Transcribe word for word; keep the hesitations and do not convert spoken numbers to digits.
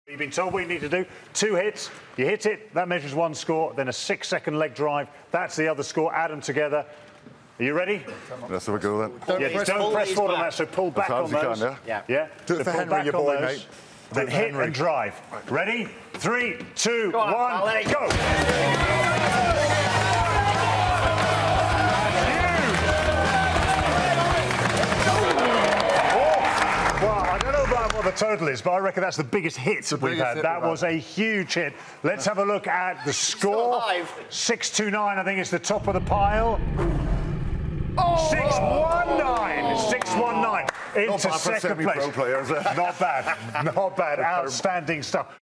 You've been told what you need to do. Two hits, you hit it, that measures one score, then a six-second leg drive, that's the other score, add them together. Are you ready? Let's have a go then. Don't yeah, press, don't press forward on that, so pull back on those. Can, yeah? Yeah. Do it so for pull Henry, back your on boy, those, mate. Then hit Henry. and drive. Ready? Three, two, go on, one, I'll let it go! What the total is, but I reckon that's the biggest hit we've biggest had. hit That we've was a huge hit. Let's have a look at the score. six two nine, I think, is the top of the pile. Oh! six one nine. six one nine into second place. Pro player, is it? Not bad. Not bad. Outstanding stuff.